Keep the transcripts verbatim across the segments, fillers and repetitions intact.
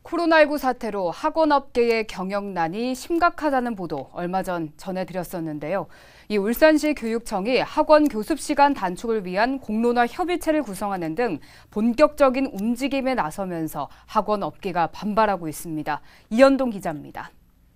코로나십구 사태로 학원업계의 경영난이 심각하다는 보도 얼마 전 전해드렸었는데요. 이 울산시 교육청이 학원 교습 시간 단축을 위한 공론화 협의체를 구성하는 등 본격적인 움직임에 나서면서 학원업계가 반발하고 있습니다. 이현동 기자입니다.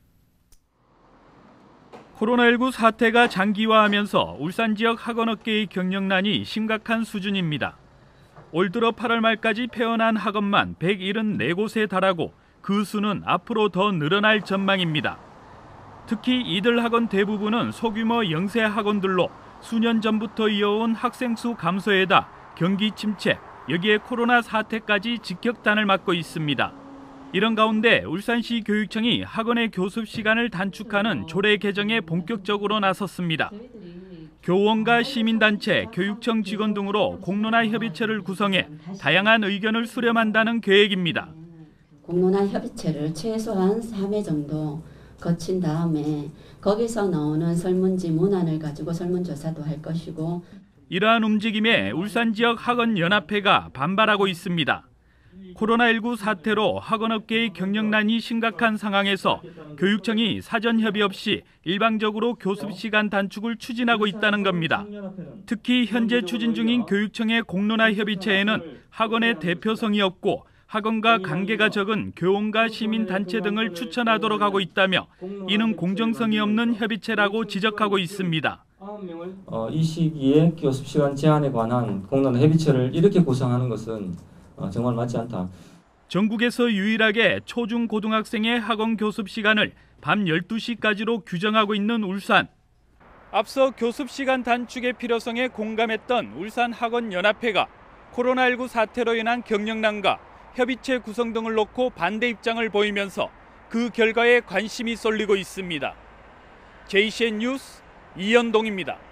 코로나십구 사태가 장기화하면서 울산 지역 학원업계의 경영난이 심각한 수준입니다. 올 들어 팔월 말까지 폐원한 학원만 백칠십사 곳에 달하고 그 수는 앞으로 더 늘어날 전망입니다. 특히 이들 학원 대부분은 소규모 영세 학원들로 수년 전부터 이어온 학생 수 감소에다 경기 침체, 여기에 코로나 사태까지 직격탄을 맞고 있습니다. 이런 가운데 울산시 교육청이 학원의 교습 시간을 단축하는 조례 개정에 본격적으로 나섰습니다. 교원과 시민단체, 교육청 직원 등으로 공론화 협의체를 구성해 다양한 의견을 수렴한다는 계획입니다. 공론화 협의체를 최소한 삼 회 정도 거친 다음에 거기서 나오는 설문지 문안을 가지고 설문조사도 할 것이고. 이러한 움직임에 울산 지역 학원연합회가 반발하고 있습니다. 코로나십구 사태로 학원업계의 경영난이 심각한 상황에서 교육청이 사전 협의 없이 일방적으로 교습 시간 단축을 추진하고 있다는 겁니다. 특히 현재 추진 중인 교육청의 공론화 협의체에는 학원의 대표성이 없고 학원과 관계가 적은 교원과 시민단체 등을 추천하도록 하고 있다며 이는 공정성이 없는 협의체라고 지적하고 있습니다. 어, 이 시기에 교습 시간 제한에 관한 공론화 협의체를 이렇게 구성하는 것은 정말 맞지 않다. 전국에서 유일하게 초중 고등학생의 학원 교습 시간을 밤 열두 시까지로 규정하고 있는 울산. 앞서 교습 시간 단축의 필요성에 공감했던 울산 학원연합회가 코로나십구 사태로 인한 경영난과 협의체 구성 등을 놓고 반대 입장을 보이면서 그 결과에 관심이 쏠리고 있습니다. 제이씨엔 뉴스 이현동입니다.